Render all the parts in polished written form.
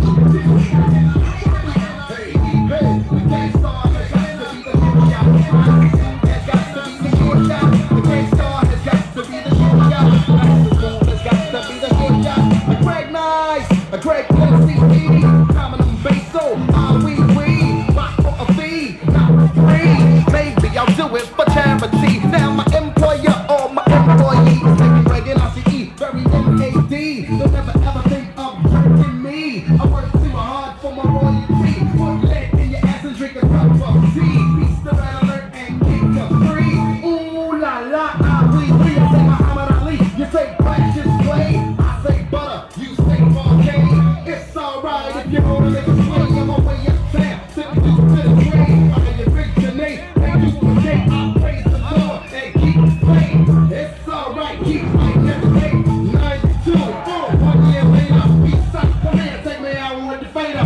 A great MC, common and bass, so we rock for a fee, not free. Maybe I'll do it for charity. Now my employer or my employees taking Reagan RCE, very MAD. They'll never ever think of hurting me. I work too hard for my royalty. Put lead in your ass and drink a cup of tea. Beast the red alert and keep you free. Ooh la la, we. I say Muhammad Ali, you say practice play. I say butter, you say volcano. It's alright if you wanna make a swing. I'm on way uptown, sipping juice to the train. While you originate, and you will take. I praise the Lord and keep playing. It's alright, keep fighting every day. 92, 1 year later, East Side Command, take me out with the fader.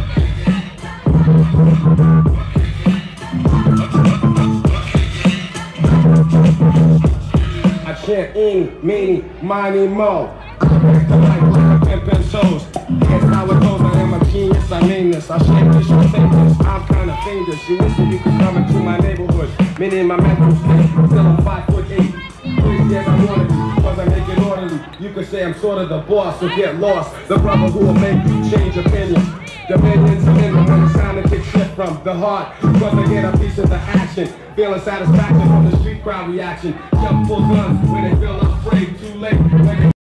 I chant eeny, meeny, miny, mo. I break the mic like a pimp and shows. It's how it goes, I am a genius, I mean this. I shake this, you say this, I'm kinda fiendish. You wish that you could come into my neighborhood. Meaning my mental state, still I'm 5'8". Crazy as I wanna be, cause I make it orderly. You could say I'm sort of the boss, so get lost. The brother who will make you change opinions. Dominions when it's time to kick shit from the heart. Cause I get a piece of the action. Feeling satisfaction from the street crowd reaction. Jump full guns when they feel afraid, too late.